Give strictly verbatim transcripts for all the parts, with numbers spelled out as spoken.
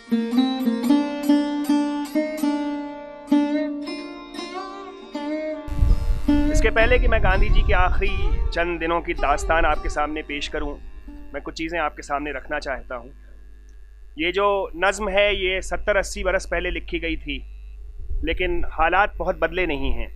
इसके पहले कि मैं गांधी जी के आखिरी चंद दिनों की दास्तान आपके सामने पेश करूं, मैं कुछ चीज़ें आपके सामने रखना चाहता हूं। ये जो नज़्म है ये सत्तर अस्सी बरस पहले लिखी गई थी, लेकिन हालात बहुत बदले नहीं हैं।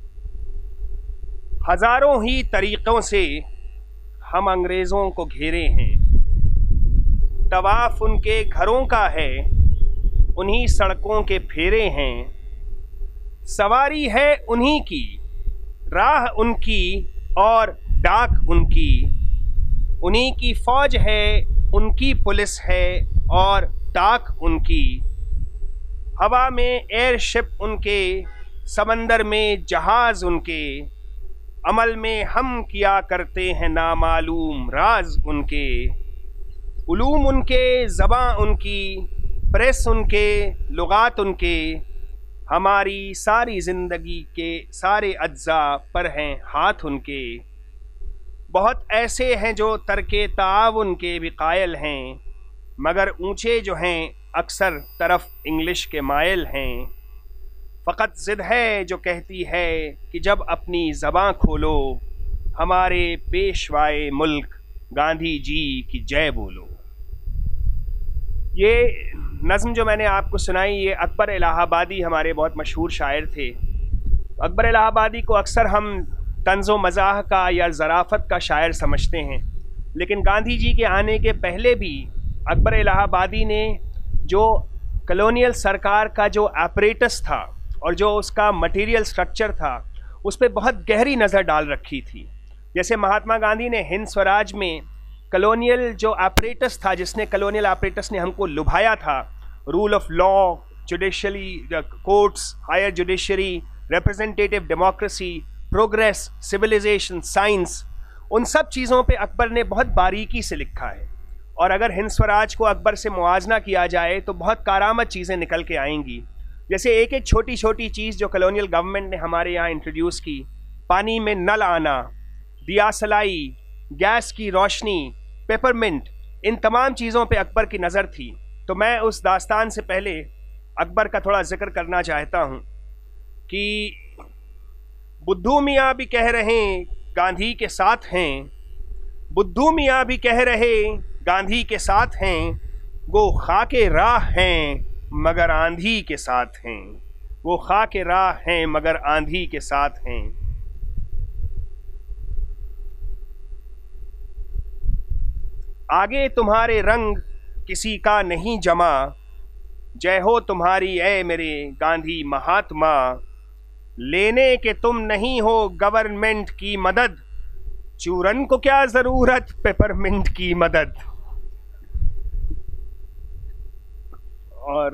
हज़ारों ही तरीक़ों से हम अंग्रेज़ों को घेरे हैं, तवाफ़ उनके घरों का है, उन्हीं सड़कों के फेरे हैं। सवारी है उन्हीं की, राह उनकी और डाक उनकी, उन्हीं की फौज है, उनकी पुलिस है और ताक उनकी। हवा में एयरशिप उनके, समंदर में जहाज उनके, अमल में हम किया करते हैं नामालूम राज उनके। उलूम उनके, ज़बां उनकी, प्रेस उनके, लुगात उनके, हमारी सारी ज़िंदगी के सारे अज्जा पर हैं हाथ उनके। बहुत ऐसे हैं जो तरके ताउन के भी कायल हैं, मगर ऊंचे जो हैं अक्सर तरफ इंग्लिश के मायल हैं। फ़कत ज़िद है जो कहती है कि जब अपनी ज़बां खोलो, हमारे पेशवाए मुल्क गांधी जी की जय बोलो। ये नज़्म जो मैंने आपको सुनाई, ये अकबर इलाहाबादी हमारे बहुत मशहूर शायर थे। अकबर इलाहाबादी को अक्सर हम तंज़ो मज़ाह का या ज़राफ़त का शायर समझते हैं, लेकिन गांधी जी के आने के पहले भी अकबर इलाहाबादी ने जो कॉलोनियल सरकार का जो ऑपरेटस था और जो उसका मटेरियल स्ट्रक्चर था, उस पर बहुत गहरी नज़र डाल रखी थी। जैसे महात्मा गांधी ने हिंद स्वराज में कॉलोनियल जो ऑपरेटस था, जिसने कॉलोनियल ऑपरेटस ने हमको लुभाया था, rule of law, judicially courts, higher judiciary, representative democracy, progress, civilisation, science, उन सब चीज़ों पे अकबर ने बहुत बारीकी से लिखा है। और अगर हिंद स्वराज को अकबर से मुआजना किया जाए तो बहुत कारामद चीज़ें निकल के आएंगी। जैसे एक एक छोटी छोटी चीज़ जो कॉलोनियल गवर्नमेंट ने हमारे यहाँ इंट्रोड्यूस की, पानी में नल आना, दिया सलाई, गैस की रोशनी, पेपरमिंट, इन तमाम चीज़ों पे अकबर की नज़र थी। तो मैं उस दास्तान से पहले अकबर का थोड़ा जिक्र करना चाहता हूँ कि बुद्धू मियाँ भी कह रहे गांधी के साथ हैं, बुद्धू मियाँ भी कह रहे गांधी के साथ हैं, वो खाके राह हैं मगर आंधी के साथ हैं, वो खाके राह हैं मगर आंधी के साथ हैं। आगे तुम्हारे रंग किसी का नहीं जमा, जय हो तुम्हारी ऐ मेरे गांधी महात्मा। लेने के तुम नहीं हो गवर्नमेंट की मदद, चूरन को क्या जरूरत पेपरमिंट की मदद। और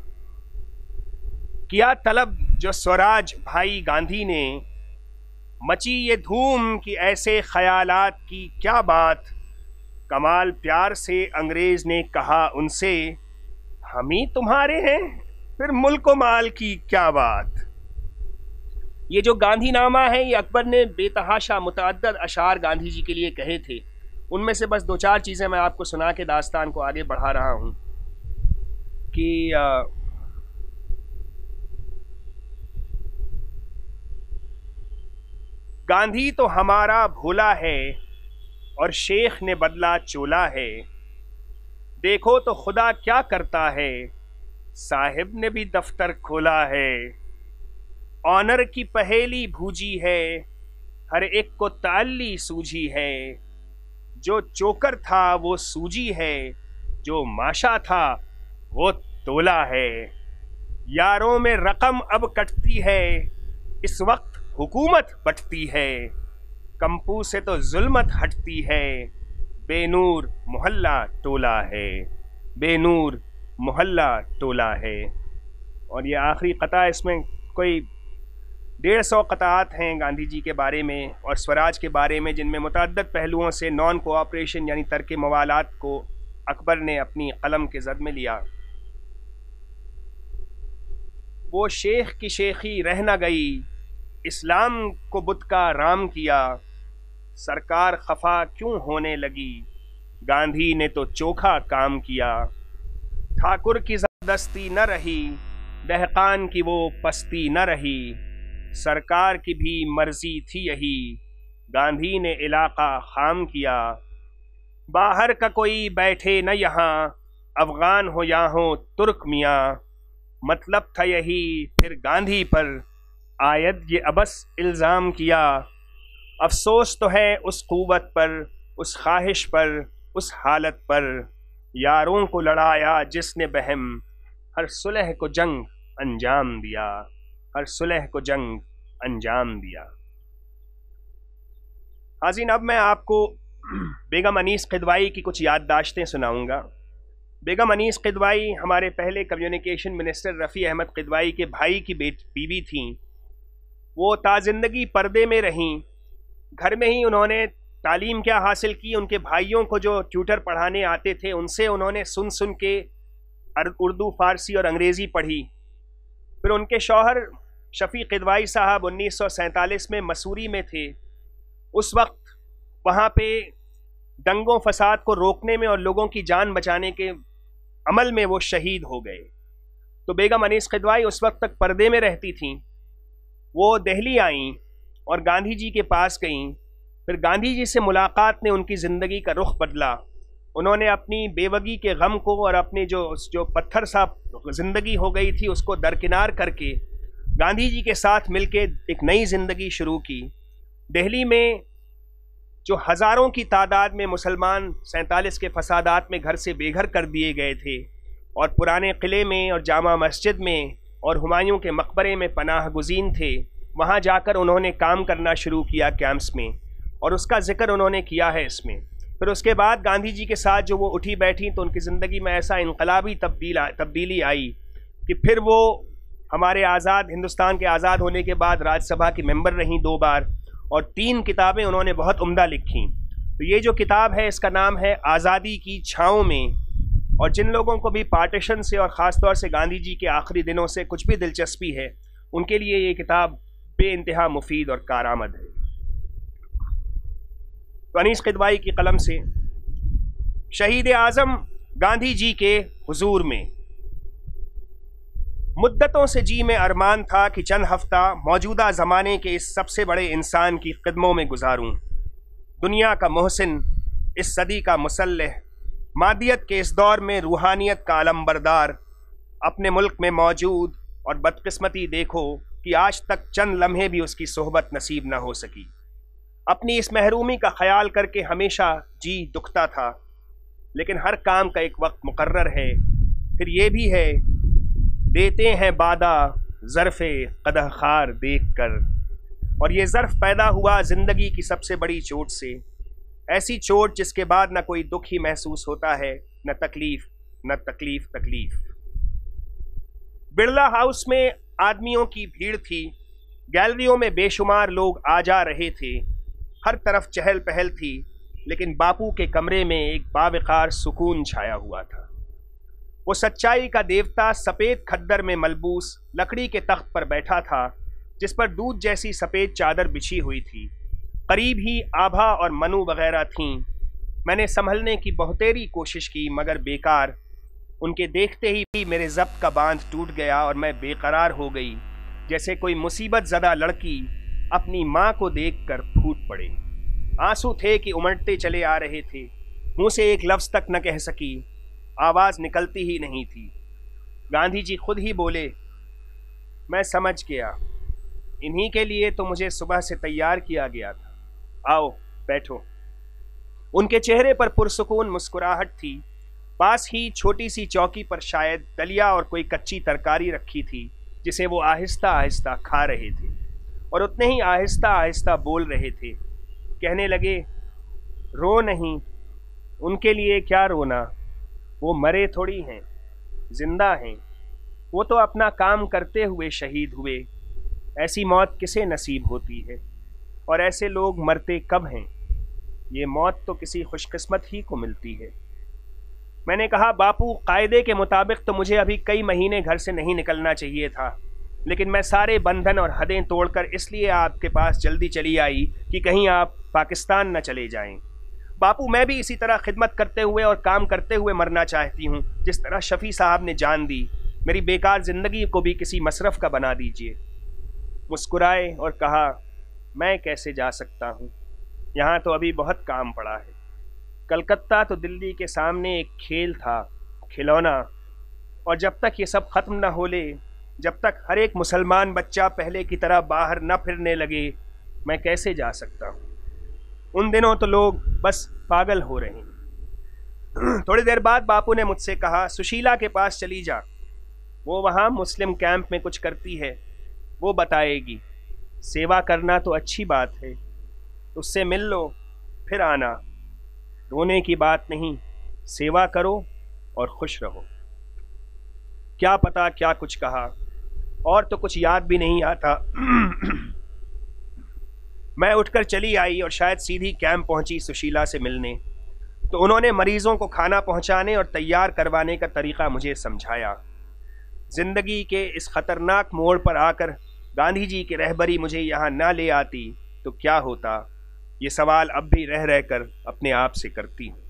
किया तलब जो स्वराज भाई गांधी ने, मची ये धूम कि ऐसे ख्यालात की क्या बात। कमाल प्यार से अंग्रेज ने कहा उनसे, हम ही तुम्हारे हैं फिर मुल्क माल की क्या बात। ये जो गांधीनामा है, ये अकबर ने बेतहाशा मुतअद्दिद अशार गांधी जी के लिए कहे थे। उनमें से बस दो चार चीज़ें मैं आपको सुना के दास्तान को आगे बढ़ा रहा हूँ कि आ, गांधी तो हमारा भोला है और शेख ने बदला चोला है। देखो तो खुदा क्या करता है, साहिब ने भी दफ्तर खोला है। ऑनर की पहेली भूजी है, हर एक को ताल्ली सूझी है। जो चोकर था वो सूजी है, जो माशा था वो तोला है। यारों में रकम अब कटती है, इस वक्त हुकूमत बटती है। कंपू से तो जुल्मत हटती है, बेनूर मोहल्ला टोला है, बेनूर मोहल्ला टोला है। और ये आखिरी कता, इसमें कोई डेढ़ सौ कतात हैं गांधी जी के बारे में और स्वराज के बारे में, जिनमें मुतअद्दिद पहलुओं से नॉन कोऑपरेशन यानी तर्क मवालात को अकबर ने अपनी कलम के जद में लिया। वो शेख की शेखी रह न गई, इस्लाम को बुत का राम किया। सरकार खफा क्यों होने लगी, गांधी ने तो चोखा काम किया। ठाकुर की जबरदस्ती न रही, दहकान की वो पस्ती न रही, सरकार की भी मर्जी थी यही, गांधी ने इलाका खाम किया। बाहर का कोई बैठे न यहाँ, अफगान हो या हो तुर्क मियाँ, मतलब था यही फिर गांधी पर आयत ये अबस इल्ज़ाम किया। अफसोस तो है उस क़ुव्वत पर, उस ख्वाहिश पर, उस हालत पर, यारों को लड़ाया जिसने बहम, हर सुलह को जंग अंजाम दिया, हर सुलह को जंग अंजाम दिया। हाज़रीन, अब मैं आपको बेगम अनीस किदवाई की कुछ याददाश्तें सुनाऊंगा। बेगम अनीस किदवाई हमारे पहले कम्युनिकेशन मिनिस्टर रफ़ी अहमद किदवाई के भाई की बेट बीवी थीं। वो ताज़िंदगी पर्दे में रहीं। घर में ही उन्होंने तालीम क्या हासिल की, उनके भाइयों को जो ट्यूटर पढ़ाने आते थे उनसे उन्होंने सुन सुन के उर्दू, फ़ारसी और अंग्रेज़ी पढ़ी। फिर उनके शौहर शफ़ी किदवाई साहब उन्नीस सौ सैंतालीस में मसूरी में थे। उस वक्त वहाँ पे दंगों फसाद को रोकने में और लोगों की जान बचाने के अमल में वो शहीद हो गए। तो बेगम अनीस किदवाई उस वक्त तक पर्दे में रहती थीं। वो दिल्ली आईं और गांधी जी के पास गईं। फिर गांधी जी से मुलाकात ने उनकी ज़िंदगी का रुख बदला। उन्होंने अपनी बेवगी के गम को और अपनी जो जो पत्थर सा ज़िंदगी हो गई थी उसको दरकिनार करके गांधी जी के साथ मिलके एक नई ज़िंदगी शुरू की। दिल्ली में जो हज़ारों की तादाद में मुसलमान सैंतालीस के फसादात में घर से बेघर कर दिए गए थे और पुराने किले में और जामा मस्जिद में और हुमायूं के मकबरे में पनाह गुज़ीन थे, वहाँ जाकर उन्होंने काम करना शुरू किया कैंप्स में, और उसका जिक्र उन्होंने किया है इसमें। फिर उसके बाद गांधी जी के साथ जो वो उठी बैठी तो उनकी ज़िंदगी में ऐसा इनकलाबी तब्दील तब्दीली आई कि फिर वो हमारे आज़ाद हिंदुस्तान के आज़ाद होने के बाद राज्यसभा की मेंबर रहीं दो बार, और तीन किताबें उन्होंने बहुत उम्दा लिखी। तो ये जो किताब है इसका नाम है आज़ादी की छाँव में। और जिन लोगों को भी पार्टीशन से और ख़ास तौर से गांधी जी के आखिरी दिनों से कुछ भी दिलचस्पी है उनके लिए ये किताब बेइंतहा मुफीद और कारआमद है। तो अनीस किदवाई की कलम से शहीद आज़म गांधी जी के हुजूर में। मुद्दतों से जी में अरमान था कि चंद हफ्ता मौजूदा ज़माने के इस सबसे बड़े इंसान की खिदमों में गुजारूं। दुनिया का मोहसिन, इस सदी का मुसल्लह, मादियत के इस दौर में रूहानियत का अलमबरदार, अपने मुल्क में मौजूद, और बदकिस्मती देखो कि आज तक चंद लम्हे भी उसकी सोहबत नसीब न हो सकी। अपनी इस महरूमी का ख्याल करके हमेशा जी दुखता था, लेकिन हर काम का एक वक्त मुकर्रर है। फिर ये भी है, देते हैं बादा ज़र्फ़े कदह खार देख कर, और ये ज़र्फ़ पैदा हुआ ज़िंदगी की सबसे बड़ी चोट से, ऐसी चोट जिसके बाद न कोई दुख ही महसूस होता है, न तकलीफ़, न तकलीफ़ तकलीफ़। बिरला हाउस में आदमियों की भीड़ थी। गैलरियों में बेशुमार लोग आ जा रहे थे। हर तरफ चहल पहल थी, लेकिन बापू के कमरे में एक बावकार सुकून छाया हुआ था। वो सच्चाई का देवता सफ़ेद खद्दर में मलबूस लकड़ी के तख्त पर बैठा था, जिस पर दूध जैसी सफ़ेद चादर बिछी हुई थी। करीब ही आभा और मनु वगैरह थीं। मैंने संभलने की बहुतेरी कोशिश की, मगर बेकार। उनके देखते ही मेरे ज़ब्त का बांध टूट गया और मैं बेकरार हो गई, जैसे कोई मुसीबत ज़दा लड़की अपनी माँ को देखकर फूट पड़े। आंसू थे कि उमड़ते चले आ रहे थे। मुँह से एक लफ्ज़ तक न कह सकी, आवाज़ निकलती ही नहीं थी। गांधी जी खुद ही बोले, मैं समझ गया, इन्हीं के लिए तो मुझे सुबह से तैयार किया गया था। आओ बैठो। उनके चेहरे पर पुरसुकून मुस्कुराहट थी। पास ही छोटी सी चौकी पर शायद दलिया और कोई कच्ची तरकारी रखी थी, जिसे वो आहिस्ता आहिस्ता खा रहे थे, और उतने ही आहिस्ता आहिस्ता बोल रहे थे। कहने लगे, रो नहीं, उनके लिए क्या रोना, वो मरे थोड़ी हैं, जिंदा हैं। वो तो अपना काम करते हुए शहीद हुए। ऐसी मौत किसे नसीब होती है, और ऐसे लोग मरते कब हैं? ये मौत तो किसी खुशकिस्मत ही को मिलती है। मैंने कहा, बापू, कायदे के मुताबिक तो मुझे अभी कई महीने घर से नहीं निकलना चाहिए था, लेकिन मैं सारे बंधन और हदें तोड़कर इसलिए आपके पास जल्दी चली आई कि कहीं आप पाकिस्तान न चले जाएं। बापू, मैं भी इसी तरह खिदमत करते हुए और काम करते हुए मरना चाहती हूँ, जिस तरह शफी साहब ने जान दी। मेरी बेकार जिंदगी को भी किसी मसरफ का बना दीजिए। मुस्कुराए और कहा, मैं कैसे जा सकता हूँ, यहाँ तो अभी बहुत काम पड़ा है। कलकत्ता तो दिल्ली के सामने एक खेल था, खिलौना, और जब तक ये सब खत्म न हो ले, जब तक हर एक मुसलमान बच्चा पहले की तरह बाहर न फिरने लगे, मैं कैसे जा सकता हूँ। उन दिनों तो लोग बस पागल हो रहे हैं। थोड़ी देर बाद बापू ने मुझसे कहा, सुशीला के पास चली जा, वो वहाँ मुस्लिम कैंप में कुछ करती है, वो बताएगी। सेवा करना तो अच्छी बात है, उससे मिल लो फिर आना। रोने की बात नहीं, सेवा करो और खुश रहो। क्या पता क्या कुछ कहा, और तो कुछ याद भी नहीं आता। मैं उठकर चली आई और शायद सीधी कैंप पहुंची सुशीला से मिलने। तो उन्होंने मरीजों को खाना पहुंचाने और तैयार करवाने का तरीका मुझे समझाया। जिंदगी के इस खतरनाक मोड़ पर आकर गांधी जी की रहबरी मुझे यहाँ ना ले आती तो क्या होता, ये सवाल अब भी रह रहकर अपने आप से करती हूँ।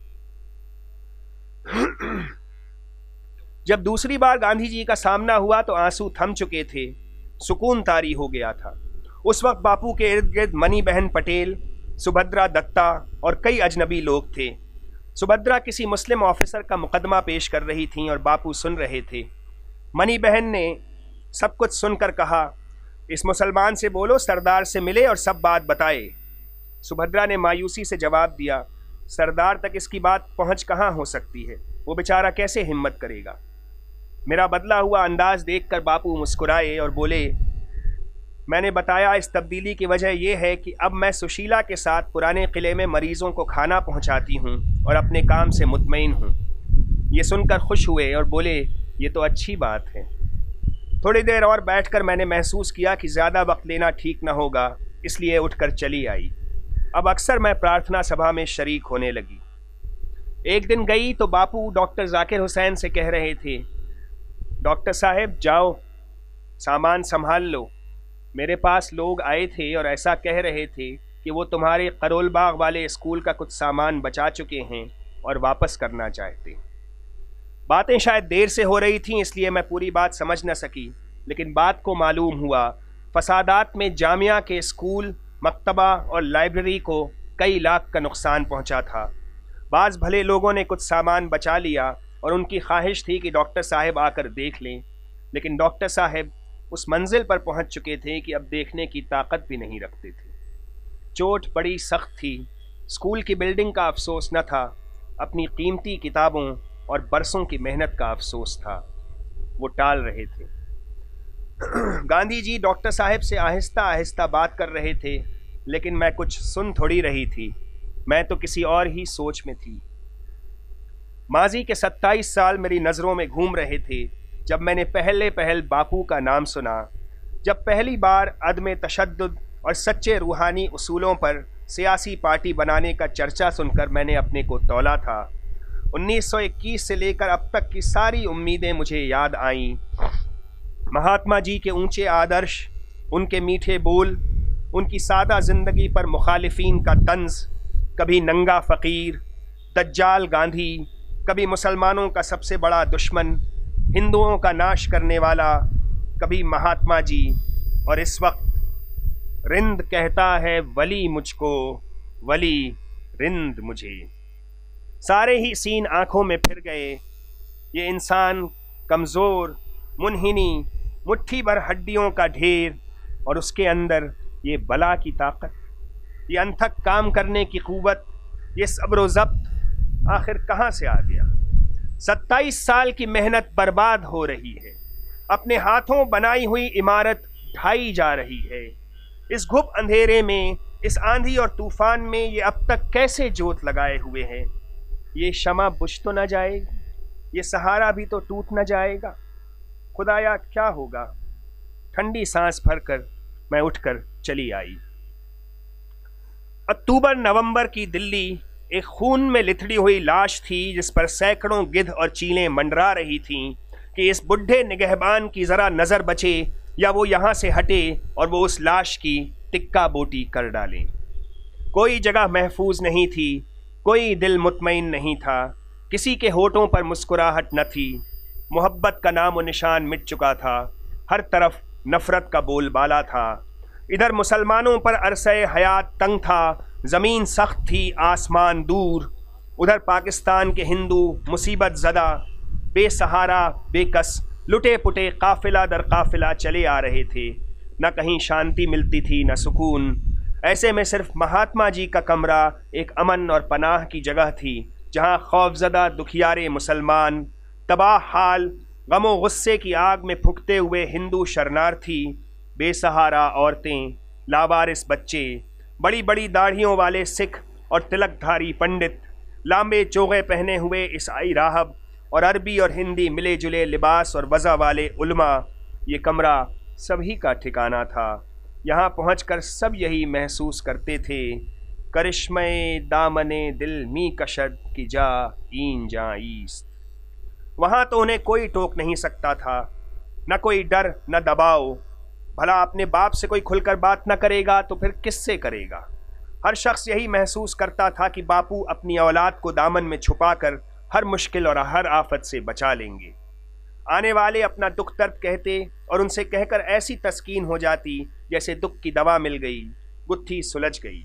जब दूसरी बार गांधी जी का सामना हुआ तो आंसू थम चुके थे, सुकून तारी हो गया था। उस वक्त बापू के इर्द गिर्द मनी बहन पटेल, सुभद्रा दत्ता और कई अजनबी लोग थे। सुभद्रा किसी मुस्लिम ऑफिसर का मुकदमा पेश कर रही थीं और बापू सुन रहे थे। मनी बहन ने सब कुछ सुनकर कहा, इस मुसलमान से बोलो सरदार से मिले और सब बात बताए। सुभद्रा ने मायूसी से जवाब दिया, सरदार तक इसकी बात पहुंच कहाँ हो सकती है, वो बेचारा कैसे हिम्मत करेगा। मेरा बदला हुआ अंदाज देखकर बापू मुस्कुराए और बोले, मैंने बताया इस तब्दीली की वजह यह है कि अब मैं सुशीला के साथ पुराने किले में मरीजों को खाना पहुंचाती हूं और अपने काम से मुतमईन हूं। ये सुनकर खुश हुए और बोले, ये तो अच्छी बात है। थोड़ी देर और बैठकर मैंने महसूस किया कि ज़्यादा वक्त लेना ठीक न होगा, इसलिए उठकर चली आई। अब अक्सर मैं प्रार्थना सभा में शरीक होने लगी। एक दिन गई तो बापू डॉक्टर जाकिर हुसैन से कह रहे थे, डॉक्टर साहब जाओ, सामान संभाल लो। मेरे पास लोग आए थे और ऐसा कह रहे थे कि वो तुम्हारे करोल बाग वाले स्कूल का कुछ सामान बचा चुके हैं और वापस करना चाहते। बातें शायद देर से हो रही थीं, इसलिए मैं पूरी बात समझ न सकी, लेकिन बात को मालूम हुआ फसादात में जामिया के स्कूल, मकतबा और लाइब्रेरी को कई लाख का नुकसान पहुंचा था। बाज़ भले लोगों ने कुछ सामान बचा लिया और उनकी ख्वाहिश थी कि डॉक्टर साहब आकर देख लें, लेकिन डॉक्टर साहब उस मंजिल पर पहुंच चुके थे कि अब देखने की ताकत भी नहीं रखते थे। चोट बड़ी सख्त थी। स्कूल की बिल्डिंग का अफसोस न था, अपनी कीमती किताबों और बरसों की मेहनत का अफसोस था। वो टाल रहे थे। गांधी जी डॉक्टर साहब से आहिस्ता आहिस्ता बात कर रहे थे, लेकिन मैं कुछ सुन थोड़ी रही थी, मैं तो किसी और ही सोच में थी। माजी के सत्ताईस साल मेरी नज़रों में घूम रहे थे जब मैंने पहले पहल बापू का नाम सुना, जब पहली बार अदम तशद्दुद और सच्चे रूहानी उसूलों पर सियासी पार्टी बनाने का चर्चा सुनकर मैंने अपने को तौला था। उन्नीस सौ इक्कीस से लेकर अब तक की सारी उम्मीदें मुझे याद आईं। महात्मा जी के ऊंचे आदर्श, उनके मीठे बोल, उनकी सादा ज़िंदगी पर मुखालिफिन का तंज, कभी नंगा फ़कीर, दज्जाल गांधी, कभी मुसलमानों का सबसे बड़ा दुश्मन, हिंदुओं का नाश करने वाला, कभी महात्मा जी, और इस वक्त रिंद कहता है वली मुझको, वली रिंद मुझे। सारे ही सीन आंखों में फिर गए। ये इंसान कमज़ोर, मुनहिनी, मुट्ठी भर हड्डियों का ढेर, और उसके अंदर ये बला की ताकत, ये अनथक काम करने की क़ुव्वत, ये सब्र व ज़ब्त आखिर कहाँ से आ गया। सत्ताईस साल की मेहनत बर्बाद हो रही है, अपने हाथों बनाई हुई इमारत ढाई जा रही है। इस घुप अंधेरे में, इस आंधी और तूफान में ये अब तक कैसे जोत लगाए हुए हैं। ये शमा बुझ तो न जाएगी, ये सहारा भी तो टूट न जाएगा। खुदाया क्या होगा। ठंडी सांस भरकर मैं उठकर चली आई। अक्टूबर नवंबर की दिल्ली एक खून में लिथड़ी हुई लाश थी, जिस पर सैकड़ों गिद्ध और चीलें मंडरा रही थीं कि इस बुढ़े निगहबान की ज़रा नज़र बचे या वो यहाँ से हटे और वो उस लाश की टिक्का बोटी कर डालें। कोई जगह महफूज नहीं थी, कोई दिल मुतमईन नहीं था, किसी के होठों पर मुस्कुराहट न थी। मोहब्बत का नाम व निशान मिट चुका था, हर तरफ नफरत का बोलबाला था। इधर मुसलमानों पर अरसे हयात तंग था, ज़मीन सख्त थी आसमान दूर। उधर पाकिस्तान के हिंदू मुसीबत ज़दा, बेसहारा बेकस, लुटे पुटे काफिला दर काफिला चले आ रहे थे। न कहीं शांति मिलती थी न सुकून। ऐसे में सिर्फ महात्मा जी का कमरा एक अमन और पनाह की जगह थी, जहां खौफजदा दुखियारे मुसलमान, तबाह हाल, गमो गुस्से की आग में फुकते हुए हिंदू शरणार्थी, बेसहारा औरतें, लावारिस बच्चे, बड़ी बड़ी दाढ़ियों वाले सिख और तिलकधारी पंडित, लांबे चोगे पहने हुए ईसाई राहब और अरबी और हिंदी मिले जुले लिबास और वज़ा वाले उलमा, ये कमरा सभी का ठिकाना था। यहाँ पहुँचकर सब यही महसूस करते थे, करिश्मे दामने दिल मी कशद की जा ईन जा ईस्त। वहाँ तो उन्हें कोई टोक नहीं सकता था, न कोई डर न दबाव। भला अपने बाप से कोई खुलकर बात न करेगा तो फिर किससे करेगा। हर शख्स यही महसूस करता था कि बापू अपनी औलाद को दामन में छुपाकर हर मुश्किल और हर आफत से बचा लेंगे। आने वाले अपना दुख दर्द कहते और उनसे कहकर ऐसी तस्कीन हो जाती जैसे दुख की दवा मिल गई, गुत्थी सुलझ गई।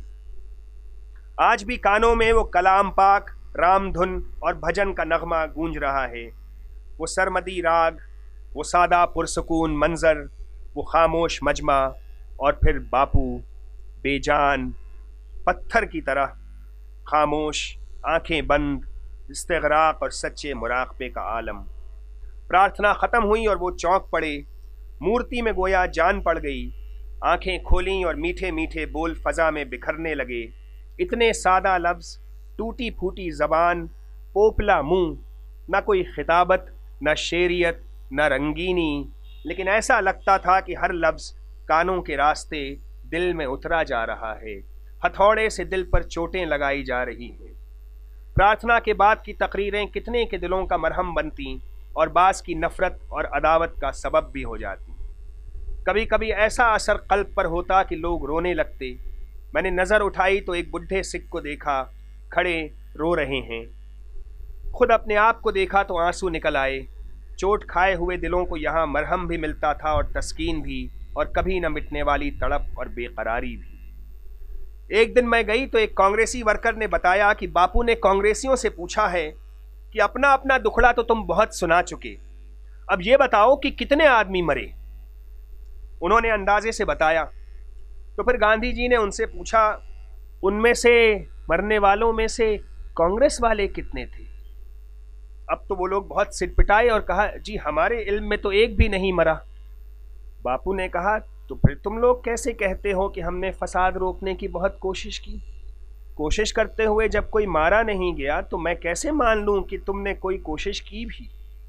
आज भी कानों में वो कलाम पाक, रामधुन और भजन का नगमा गूंज रहा है। वो सरमदी राग, वो सादा पुरसकून मंजर, वो खामोश मजमा, और फिर बापू बेजान पत्थर की तरह खामोश, आंखें बंद, इस्तिग़राक़ और सच्चे मुराक़बे का आलम। प्रार्थना ख़त्म हुई और वो चौंक पड़े। मूर्ति में गोया जान पड़ गई। आंखें खोलीं और मीठे मीठे बोल फ़ज़ा में बिखरने लगे। इतने सादा लफ्ज़, टूटी फूटी ज़बान, पोपला मुँह, न कोई खिताबत, न शेरियत, न रंगीनी, लेकिन ऐसा लगता था कि हर लफ्ज़ कानों के रास्ते दिल में उतरा जा रहा है, हथौड़े से दिल पर चोटें लगाई जा रही हैं। प्रार्थना के बाद की तकरीरें कितने के दिलों का मरहम बनती और बास की नफ़रत और अदावत का सबब भी हो जाती। कभी कभी ऐसा असर कल्ब पर होता कि लोग रोने लगते। मैंने नज़र उठाई तो एक बुढ़े सिख को देखा, खड़े रो रहे हैं। खुद अपने आप को देखा तो आंसू निकल आए। चोट खाए हुए दिलों को यहाँ मरहम भी मिलता था और तस्कीन भी, और कभी न मिटने वाली तड़प और बेकरारी भी। एक दिन मैं गई तो एक कांग्रेसी वर्कर ने बताया कि बापू ने कांग्रेसियों से पूछा है कि अपना अपना दुखड़ा तो तुम बहुत सुना चुके, अब ये बताओ कि कितने आदमी मरे। उन्होंने अंदाजे से बताया। तो फिर गांधी जी ने उनसे पूछा, उनमें से मरने वालों में से कांग्रेस वाले कितने थे? अब तो वो लोग बहुत सिटपिटाए और कहा, जी हमारे इल्म में तो एक भी नहीं मरा। बापू ने कहा, तो फिर तुम लोग कैसे कहते हो कि हमने फसाद रोकने की बहुत कोशिश की? कोशिश करते हुए जब कोई मारा नहीं गया तो मैं कैसे मान लूं कि तुमने कोई कोशिश की भी?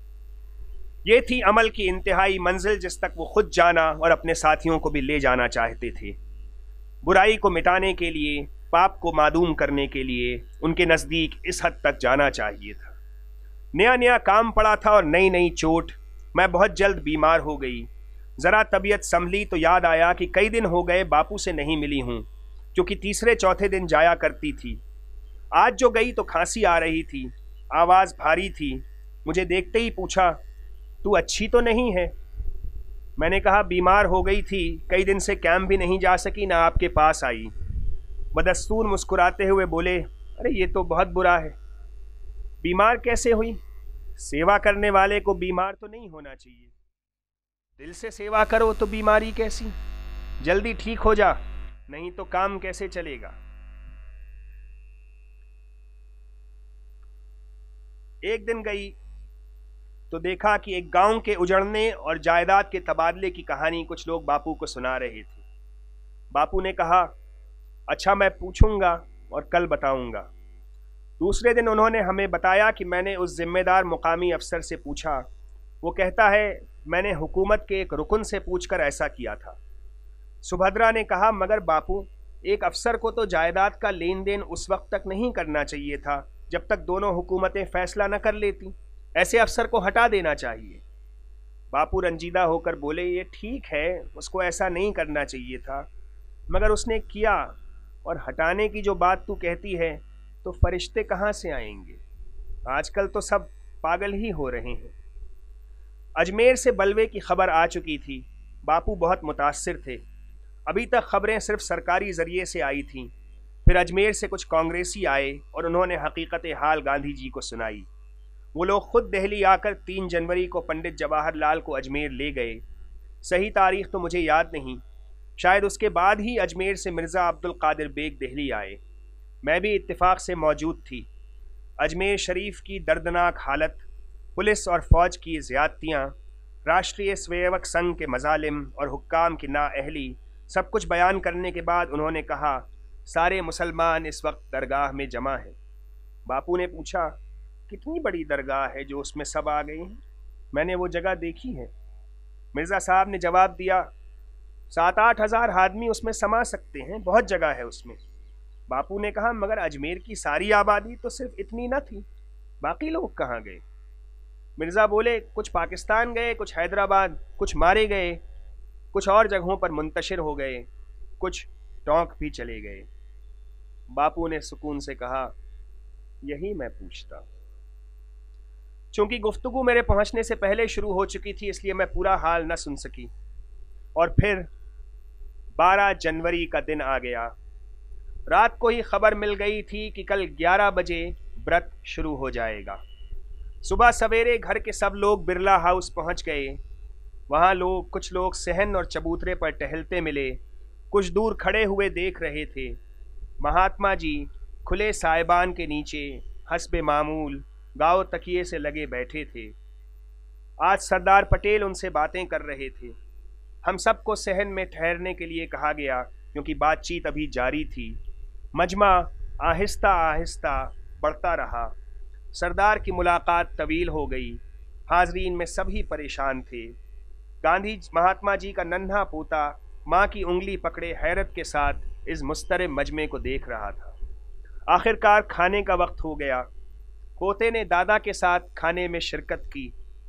ये थी अमल की इंतहाई मंजिल जिस तक वो खुद जाना और अपने साथियों को भी ले जाना चाहते थे। बुराई को मिटाने के लिए, पाप को मादूम करने के लिए उनके नज़दीक इस हद तक जाना चाहिए था। नया नया काम पड़ा था और नई नई चोट। मैं बहुत जल्द बीमार हो गई। ज़रा तबीयत संभली तो याद आया कि कई दिन हो गए बापू से नहीं मिली हूँ, क्योंकि तीसरे चौथे दिन जाया करती थी। आज जो गई तो खांसी आ रही थी, आवाज़ भारी थी। मुझे देखते ही पूछा, तू अच्छी तो नहीं है? मैंने कहा, बीमार हो गई थी, कई दिन से कैंप भी नहीं जा सकी, ना आपके पास आई। बदस्तूर मुस्कुराते हुए बोले, अरे ये तो बहुत बुरा है। बीमार कैसे हुई? सेवा करने वाले को बीमार तो नहीं होना चाहिए। दिल से सेवा करो तो बीमारी कैसी? जल्दी ठीक हो जा, नहीं तो काम कैसे चलेगा। एक दिन गई तो देखा कि एक गांव के उजड़ने और जायदाद के तबादले की कहानी कुछ लोग बापू को सुना रहे थे। बापू ने कहा, अच्छा मैं पूछूंगा और कल बताऊंगा। दूसरे दिन उन्होंने हमें बताया कि मैंने उस जिम्मेदार मुकामी अफसर से पूछा। वो कहता है, मैंने हुकूमत के एक रुकन से पूछकर ऐसा किया था। सुभद्रा ने कहा, मगर बापू, एक अफसर को तो जायदाद का लेन देन उस वक्त तक नहीं करना चाहिए था जब तक दोनों हुकूमतें फैसला न कर लेती। ऐसे अफसर को हटा देना चाहिए। बापू रंजीदा होकर बोले, ये ठीक है, उसको ऐसा नहीं करना चाहिए था, मगर उसने किया। और हटाने की जो बात तू कहती है, तो फरिश्ते कहाँ से आएंगे? आजकल तो सब पागल ही हो रहे हैं। अजमेर से बलवे की खबर आ चुकी थी। बापू बहुत मुतासिर थे। अभी तक खबरें सिर्फ सरकारी ज़रिए से आई थीं। फिर अजमेर से कुछ कांग्रेसी आए और उन्होंने हकीकत हाल गांधी जी को सुनाई। वो लोग खुद दिल्ली आकर तीन जनवरी को पंडित जवाहरलाल को अजमेर ले गए। सही तारीख तो मुझे याद नहीं, शायद उसके बाद ही अजमेर से मिर्ज़ा अब्दुल कादिर बेग दिल्ली आए। मैं भी इत्तेफाक से मौजूद थी। अजमेर शरीफ की दर्दनाक हालत, पुलिस और फ़ौज की ज़्यादतियाँ, राष्ट्रीय स्वयंसेवक संघ के मजालिम और हुक्काम की नाअहली, सब कुछ बयान करने के बाद उन्होंने कहा, सारे मुसलमान इस वक्त दरगाह में जमा हैं। बापू ने पूछा, कितनी बड़ी दरगाह है जो उसमें सब आ गए हैं? मैंने वो जगह देखी है। मिर्ज़ा साहब ने जवाब दिया, सात आठ हज़ार आदमी उसमें समा सकते हैं, बहुत जगह है उसमें। बापू ने कहा, मगर अजमेर की सारी आबादी तो सिर्फ इतनी न थी, बाकी लोग कहाँ गए? मिर्ज़ा बोले, कुछ पाकिस्तान गए, कुछ हैदराबाद, कुछ मारे गए, कुछ और जगहों पर मुंतशिर हो गए, कुछ टोंक भी चले गए। बापू ने सुकून से कहा, यही मैं पूछता। चूंकि गुफ्तगू मेरे पहुंचने से पहले शुरू हो चुकी थी, इसलिए मैं पूरा हाल न सुन सकी। और फिर बारह जनवरी का दिन आ गया। रात को ही खबर मिल गई थी कि कल ग्यारह बजे व्रत शुरू हो जाएगा। सुबह सवेरे घर के सब लोग बिरला हाउस पहुंच गए। वहां लोग कुछ लोग सहन और चबूतरे पर टहलते मिले, कुछ दूर खड़े हुए देख रहे थे। महात्मा जी खुले साइबान के नीचे हस्बे मामूल गाँव तकिए से लगे बैठे थे। आज सरदार पटेल उनसे बातें कर रहे थे। हम सबको सहन में ठहरने के लिए कहा गया, क्योंकि बातचीत अभी जारी थी। मजमा आहिस्ता आहिस्ता बढ़ता रहा। सरदार की मुलाकात तवील हो गई। हाजरीन में सभी परेशान थे। गांधी महात्मा जी का नन्हा पोता माँ की उंगली पकड़े हैरत के साथ इस मुस्तरब मजमे को देख रहा था। आखिरकार खाने का वक्त हो गया। पोते ने दादा के साथ खाने में शिरकत की।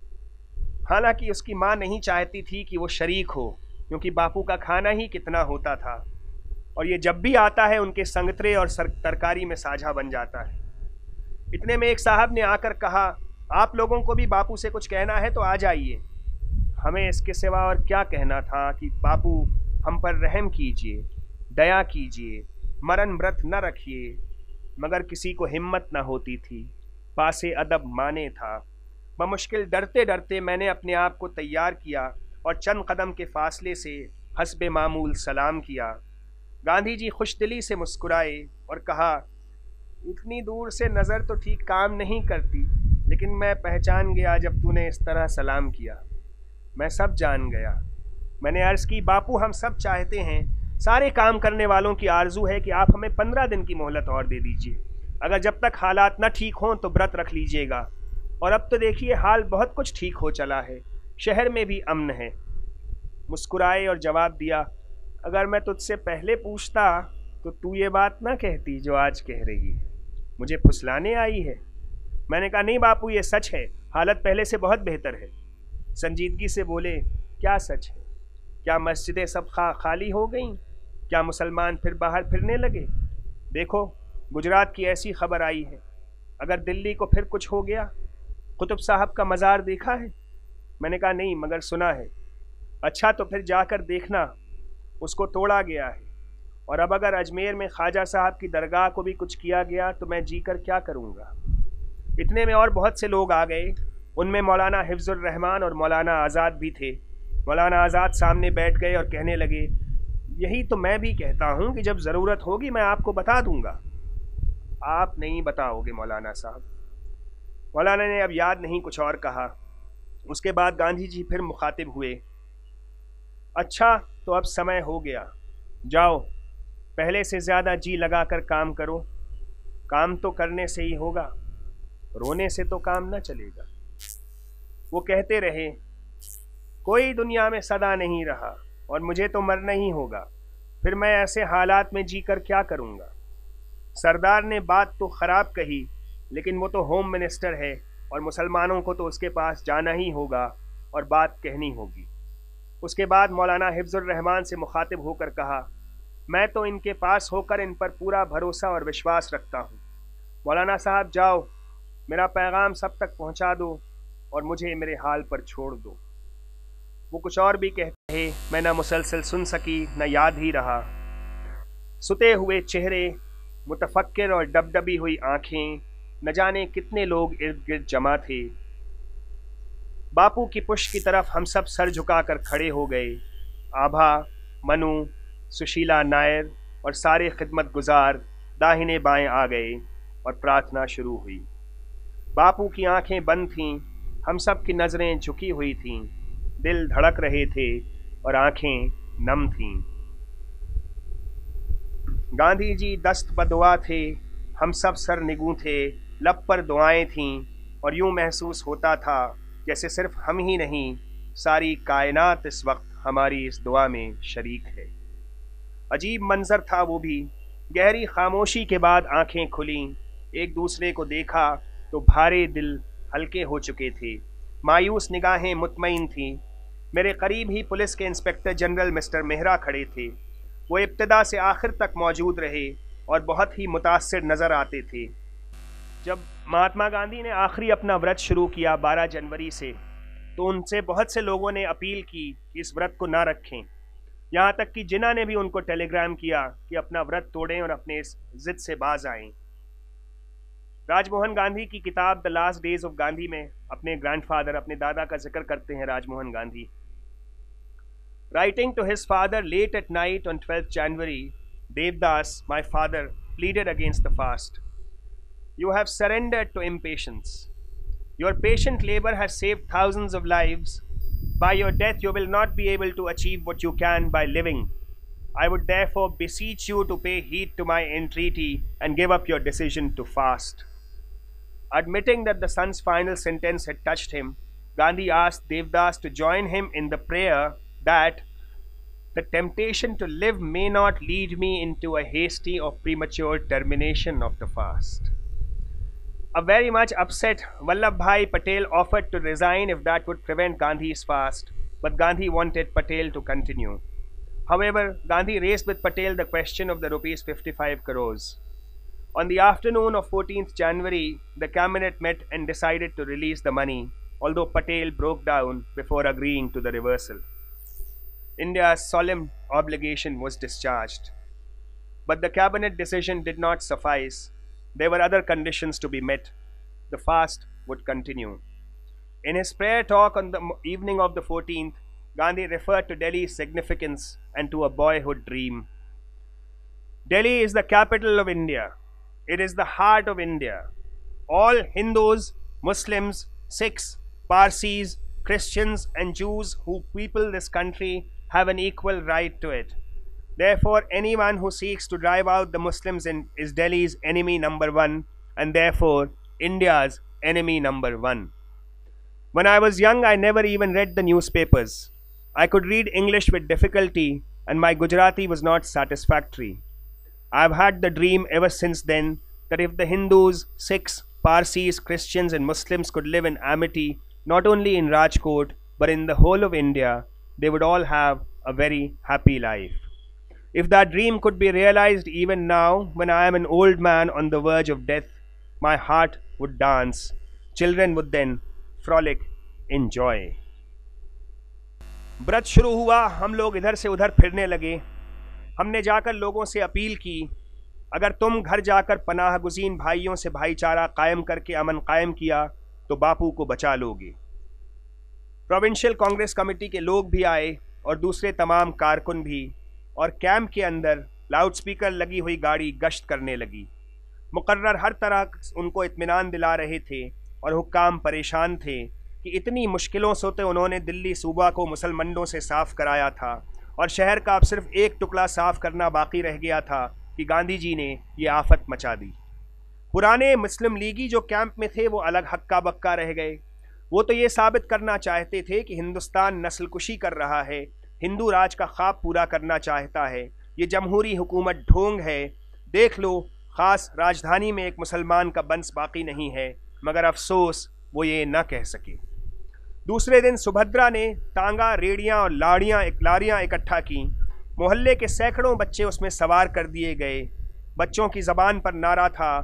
हालांकि उसकी माँ नहीं चाहती थी कि वो शरीक हो, क्योंकि बापू का खाना ही कितना होता था और ये जब भी आता है उनके संगतरे और तरकारी में साझा बन जाता है। इतने में एक साहब ने आकर कहा, आप लोगों को भी बापू से कुछ कहना है तो आ जाइए। हमें इसके सिवा और क्या कहना था कि बापू हम पर रहम कीजिए, दया कीजिए, मरण व्रत न रखिए, मगर किसी को हिम्मत न होती थी। पासे अदब माने था। बमुश्किल डरते डरते मैंने अपने आप को तैयार किया और चंद कदम के फासले से हस्बे मामूल सलाम किया। गांधी जी खुशदिली से मुस्कुराए और कहा, इतनी दूर से नज़र तो ठीक काम नहीं करती, लेकिन मैं पहचान गया जब तूने इस तरह सलाम किया। मैं सब जान गया। मैंने अर्ज़ की, बापू हम सब चाहते हैं, सारे काम करने वालों की आरजू है कि आप हमें पंद्रह दिन की मोहलत और दे दीजिए। अगर जब तक हालात न ठीक हों तो व्रत रख लीजिएगा। और अब तो देखिए हाल बहुत कुछ ठीक हो चला है, शहर में भी अमन है। मुस्कुराए और जवाब दिया, अगर मैं तुझसे पहले पूछता तो तू ये बात ना कहती जो आज कह रही है। मुझे फुसलाने आई है? मैंने कहा, नहीं बापू ये सच है, हालत पहले से बहुत बेहतर है। संजीदगी से बोले, क्या सच है? क्या मस्जिदें सब खा खाली हो गईं? क्या मुसलमान फिर बाहर फिरने लगे? देखो गुजरात की ऐसी खबर आई है। अगर दिल्ली को फिर कुछ हो गया? कुतुब साहब का मज़ार देखा है? मैंने कहा, नहीं, मगर सुना है। अच्छा तो फिर जाकर देखना, उसको तोड़ा गया है। और अब अगर अजमेर में ख्वाजा साहब की दरगाह को भी कुछ किया गया तो मैं जीकर क्या करूँगा। इतने में और बहुत से लोग आ गए। उनमें मौलाना हिफ्जुर रहमान और मौलाना आज़ाद भी थे। मौलाना आज़ाद सामने बैठ गए और कहने लगे, यही तो मैं भी कहता हूँ कि जब ज़रूरत होगी मैं आपको बता दूँगा। आप नहीं बताओगे मौलाना साहब। मौलाना ने अब याद नहीं कुछ और कहा। उसके बाद गांधी जी फिर मुखातिब हुए, अच्छा तो अब समय हो गया, जाओ पहले से ज़्यादा जी लगाकर काम करो। काम तो करने से ही होगा, रोने से तो काम न चलेगा। वो कहते रहे, कोई दुनिया में सदा नहीं रहा और मुझे तो मरना ही होगा, फिर मैं ऐसे हालात में जीकर क्या करूँगा। सरदार ने बात तो ख़राब कही, लेकिन वो तो होम मिनिस्टर है और मुसलमानों को तो उसके पास जाना ही होगा और बात कहनी होगी। उसके बाद मौलाना हिफ्जुर रहमान से मुखातिब होकर कहा, मैं तो इनके पास होकर इन पर पूरा भरोसा और विश्वास रखता हूँ। मौलाना साहब जाओ, मेरा पैगाम सब तक पहुंचा दो और मुझे मेरे हाल पर छोड़ दो। वो कुछ और भी कहते हैं, मैं न मुसलसल सुन सकी न याद ही रहा। सुते हुए चेहरे, मुतफक्किर और डबडबी हुई आंखें, न जाने कितने लोग इर्द गिर्द जमा थे। बापू की पुष्ट की तरफ हम सब सर झुकाकर खड़े हो गए। आभा, मनु, सुशीला नायर और सारे खिदमत गुजार दाहिने बाएं आ गए और प्रार्थना शुरू हुई। बापू की आंखें बंद थीं, हम सब की नज़रें झुकी हुई थीं, दिल धड़क रहे थे और आंखें नम थीं। गांधी जी दस्त बदुआ थे, हम सब सर निगू थे, लब पर दुआएं थीं और यूं महसूस होता था जैसे सिर्फ हम ही नहीं, सारी कायनात इस वक्त हमारी इस दुआ में शरीक है। अजीब मंजर था वो भी। गहरी खामोशी के बाद आंखें खुलीं, एक दूसरे को देखा तो भारे दिल हल्के हो चुके थे, मायूस निगाहें मुतमईन थीं। मेरे करीब ही पुलिस के इंस्पेक्टर जनरल मिस्टर मेहरा खड़े थे। वो इब्तिदा से आखिर तक मौजूद रहे और बहुत ही मुतासिर नज़र आते थे। जब महात्मा गांधी ने आखिरी अपना व्रत शुरू किया बारह जनवरी से, तो उनसे बहुत से लोगों ने अपील की कि इस व्रत को ना रखें। यहाँ तक कि जिन्ना ने भी उनको टेलीग्राम किया कि अपना व्रत तोड़ें और अपने इस जिद से बाज आएं। राजमोहन गांधी की किताब the last days of Gandhi में अपने ग्रैंडफादर, अपने दादा का जिक्र करते हैं Rajmohan Gandhi. Writing to his father late at night on twelfth January, Devdas, my father, pleaded against the fast. You have surrendered to impatience. Your patient labor has saved thousands of lives. By your death, you will not be able to achieve what you can by living. I would therefore beseech you to pay heed to my entreaty and give up your decision to fast. Admitting that the son's final sentence had touched him, Gandhi asked Devdas to join him in the prayer that the temptation to live may not lead me into a hasty or premature termination of the fast. A very much upset Vallabhbhai Patel offered to resign if that would prevent Gandhi's fast, but Gandhi wanted Patel to continue. However, Gandhi raised with Patel the question of the rupees fifty-five crores. On the afternoon of fourteenth January, the cabinet met and decided to release the money, although Patel broke down before agreeing to the reversal. India's solemn obligation was discharged. But the cabinet decision did not suffice. There were other conditions to be met. The fast would continue. In his prayer talk on the evening of the fourteenth, Gandhi referred to Delhi's significance and to a boyhood dream. Delhi is the capital of India. It is the heart of India. All Hindus, Muslims, Sikhs, Parsis, Christians and Jews who people this country have an equal right to it. Therefore, anyone who seeks to drive out the Muslims in, is Delhi's enemy number one, and therefore India's enemy number one. When I was young, I never even read the newspapers. I could read English with difficulty, and my Gujarati was not satisfactory. I have had the dream ever since then that if the Hindus, Sikhs, Parsis, Christians and Muslims could live in amity, not only in Rajkot, but in the whole of India, they would all have a very happy life. If that dream could be realized even now, when I am an old man on the verge of death, my heart would dance. Children would then frolic in joy. व्रत शुरू हुआ, हम लोग इधर से उधर फिरने लगे। हमने जाकर लोगों से अपील की, अगर तुम घर जाकर पनाह गुज़ीन भाइयों से भाईचारा कायम करके अमन कायम किया तो बापू को बचा लोगे। प्रोविंशियल कांग्रेस कमेटी के लोग भी आए और दूसरे तमाम कारकुन भी, और कैंप के अंदर लाउडस्पीकर लगी हुई गाड़ी गश्त करने लगी। मुकर्रर हर तरह उनको इत्मीनान दिला रहे थे और हुक्काम परेशान थे कि इतनी मुश्किलों से तो उन्होंने दिल्ली सूबा को मुसलमानों से साफ़ कराया था और शहर का अब सिर्फ एक टुकड़ा साफ़ करना बाकी रह गया था कि गांधी जी ने ये आफत मचा दी। पुराने मुस्लिम लीगी जो कैंप में थे वो अलग हक्का बक्का रह गए। वो तो ये साबित करना चाहते थे कि हिंदुस्तान नस्लकुशी कर रहा है, हिंदू राज का ख्वाब पूरा करना चाहता है, ये जमहूरी हुकूमत ढोंग है। देख लो, ख़ास राजधानी में एक मुसलमान का बंस बाकी नहीं है, मगर अफसोस वो ये न कह सके। दूसरे दिन सुभद्रा ने टांगा, रेड़ियाँ और लाड़ियाँ एक लारियाँ इकट्ठा की। मोहल्ले के सैकड़ों बच्चे उसमें सवार कर दिए गए। बच्चों की ज़बान पर नारा था,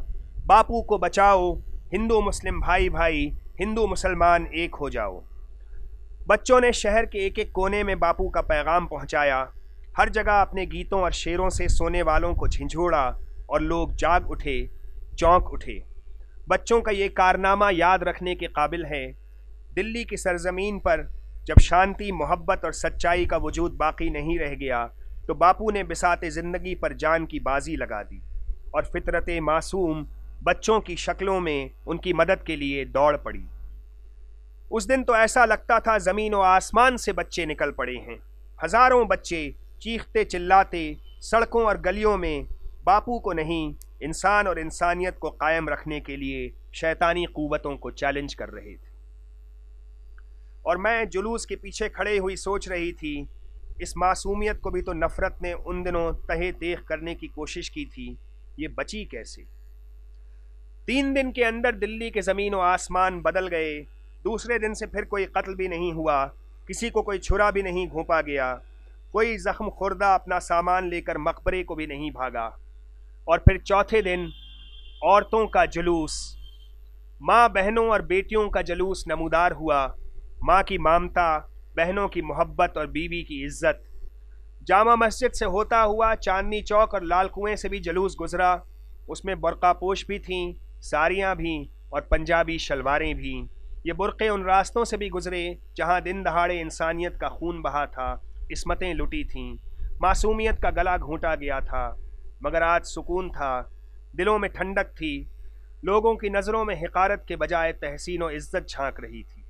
बापू को बचाओ, हिंदू मुस्लिम भाई भाई, हिंदू मुसलमान एक हो जाओ। बच्चों ने शहर के एक एक कोने में बापू का पैगाम पहुंचाया। हर जगह अपने गीतों और शेरों से सोने वालों को झिंझोड़ा और लोग जाग उठे, चौंक उठे। बच्चों का ये कारनामा याद रखने के काबिल है। दिल्ली की सरजमीन पर जब शांति, मोहब्बत और सच्चाई का वजूद बाकी नहीं रह गया तो बापू ने बिसाते ज़िंदगी पर जान की बाजी लगा दी और फितरत मासूम बच्चों की शक्लों में उनकी मदद के लिए दौड़ पड़ी। उस दिन तो ऐसा लगता था ज़मीन और आसमान से बच्चे निकल पड़े हैं। हज़ारों बच्चे चीखते चिल्लाते सड़कों और गलियों में बापू को नहीं, इंसान और इंसानियत को कायम रखने के लिए शैतानी क़ुव्वतों को चैलेंज कर रहे थे। और मैं जुलूस के पीछे खड़े हुई सोच रही थी, इस मासूमियत को भी तो नफ़रत ने उन दिनों तहे तेख करने की कोशिश की थी, ये बची कैसे? तीन दिन के अंदर दिल्ली के ज़मीन और आसमान बदल गए। दूसरे दिन से फिर कोई कत्ल भी नहीं हुआ, किसी को कोई छुरा भी नहीं घोंपा गया, कोई ज़ख्म खुर्दा अपना सामान लेकर मकबरे को भी नहीं भागा। और फिर चौथे दिन औरतों का जुलूस, माँ बहनों और बेटियों का जुलूस नमूदार हुआ। माँ की ममता, बहनों की मोहब्बत और बीवी की इज्जत। जामा मस्जिद से होता हुआ चांदनी चौक और लाल कुएं से भी जुलूस गुजरा। उसमें बुर्कापोश भी थीं, साड़ियाँ भी और पंजाबी शलवारें भी। ये बुर्क़े उन रास्तों से भी गुजरे जहाँ दिन दहाड़े इंसानियत का खून बहा था, इस्मतें लुटी थीं, मासूमियत का गला घोंटा गया था। मगर आज सुकून था, दिलों में ठंडक थी, लोगों की नज़रों में हिकारत के बजाय तहसीन और इज्जत झांक रही थी।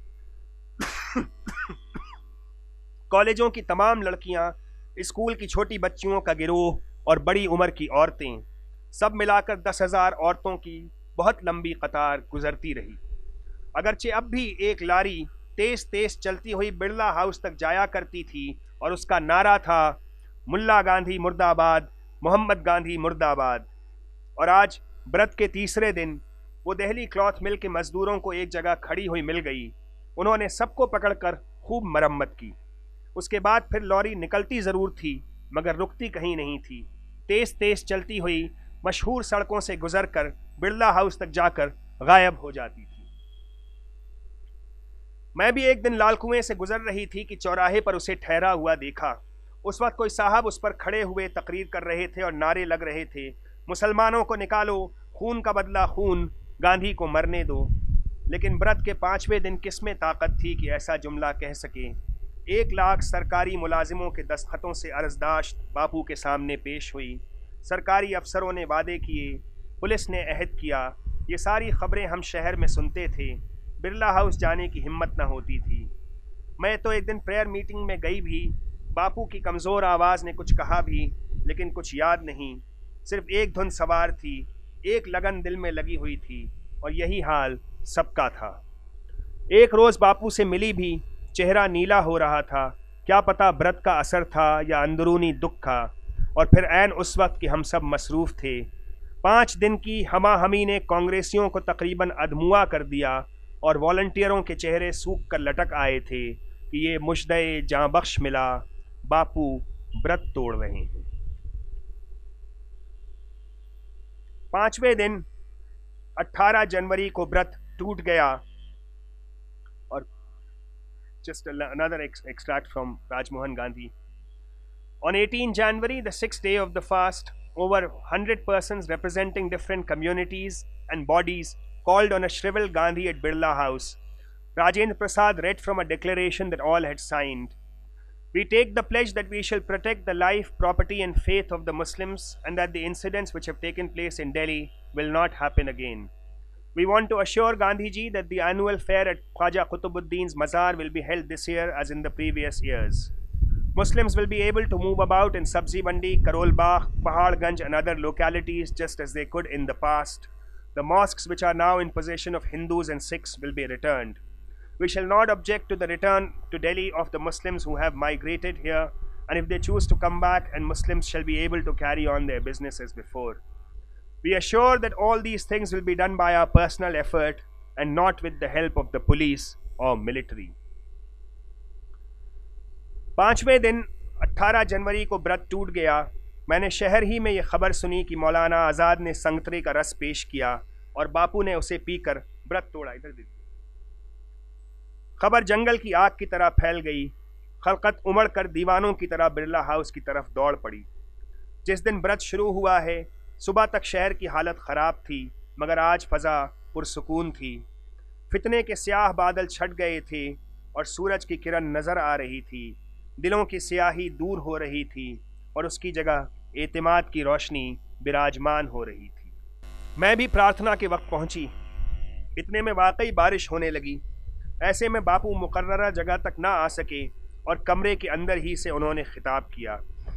कॉलेजों की तमाम लड़कियां, स्कूल की छोटी बच्चियों का गिरोह और बड़ी उम्र की औरतें, सब मिलाकर दस हजार औरतों की बहुत लंबी कतार गुजरती रही। अगरचे अब भी एक लारी तेज तेज चलती हुई बिरला हाउस तक जाया करती थी और उसका नारा था, मुल्ला गांधी मुर्दाबाद, मोहम्मद गांधी मुर्दाबाद। और आज व्रत के तीसरे दिन वो दिल्ली क्लॉथ मिल के मजदूरों को एक जगह खड़ी हुई मिल गई। उन्होंने सबको पकड़कर खूब मरम्मत की। उसके बाद फिर लॉरी निकलती ज़रूर थी मगर रुकती कहीं नहीं थी। तेज़ तेज़ चलती हुई मशहूर सड़कों से गुजरकर बिरला हाउस तक जाकर गायब हो जाती थी। मैं भी एक दिन लाल कुएं से गुजर रही थी कि चौराहे पर उसे ठहरा हुआ देखा। उस वक्त कोई साहब उस पर खड़े हुए तकरीर कर रहे थे और नारे लग रहे थे, मुसलमानों को निकालो, खून का बदला खून, गांधी को मरने दो। लेकिन व्रत के पाँचवें दिन किसमें ताकत थी कि ऐसा जुमला कह सके। एक लाख सरकारी मुलाजिमों के दस्तखतों से अर्जदाश्त बापू के सामने पेश हुई। सरकारी अफसरों ने वादे किए, पुलिस ने अहद किया। ये सारी खबरें हम शहर में सुनते थे। बिरला हाउस जाने की हिम्मत न होती थी। मैं तो एक दिन प्रेयर मीटिंग में गई भी। बापू की कमज़ोर आवाज़ ने कुछ कहा भी, लेकिन कुछ याद नहीं। सिर्फ एक धुन सवार थी, एक लगन दिल में लगी हुई थी और यही हाल सबका था। एक रोज़ बापू से मिली भी, चेहरा नीला हो रहा था। क्या पता व्रत का असर था या अंदरूनी दुख था। और फिर ऐन उस वक्त कि हम सब मसरूफ़ थे। पाँच दिन की हमा हमी ने कांग्रेसियों को तकरीबन अधमुआ कर दिया और वॉलंटियरों के चेहरे सूख कर लटक आए थे कि ये मुश्दे जाँ बख्श मिला, बापू व्रत तोड़ रहे हैं। पाँचवें दिन अठारह जनवरी को व्रत टूट गया। और just another extract from Rajmohan Gandhi. On eighteenth January, the sixth day of the fast, over one hundred persons representing different communities and bodies called on a shriveled Gandhi at Birla House. Rajendra Prasad read from a declaration that all had signed. We take the pledge that we shall protect the life, property and faith of the Muslims and that the incidents which have taken place in Delhi will not happen again. We want to assure Gandhi ji that the annual fair at Khwaja Qutubuddin's Mazar will be held this year as in the previous years. Muslims will be able to move about in Sabzi Mandi, Karol Bagh, Paharganj and other localities just as they could in the past. The mosques which are now in possession of Hindus and Sikhs will be returned. We shall not object to the return to Delhi of the Muslims who have migrated here, and if they choose to come back, and Muslims shall be able to carry on their business as before. We assure that all these things will be done by our personal effort and not with the help of the police or military. पाँचवें दिन अठारह जनवरी को व्रत टूट गया। मैंने शहर ही में ये खबर सुनी कि मौलाना आज़ाद ने संगतरे का रस पेश किया और बापू ने उसे पीकर व्रत तोड़ा। इधर देखिए, खबर जंगल की आग की तरह फैल गई। खलकत उमड़ कर दीवानों की तरह बिरला हाउस की तरफ दौड़ पड़ी। जिस दिन व्रत शुरू हुआ है, सुबह तक शहर की हालत खराब थी, मगर आज फजा पुरसुकून थी। फितने के स्याह बादल छट गए थे और सूरज की किरण नजर आ रही थी। दिलों की स्याही दूर हो रही थी और उसकी जगह एतिमाद की रोशनी विराजमान हो रही थी। मैं भी प्रार्थना के वक्त पहुंची। इतने में वाकई बारिश होने लगी। ऐसे में बापू मुकर्ररा जगह तक ना आ सके और कमरे के अंदर ही से उन्होंने खिताब किया।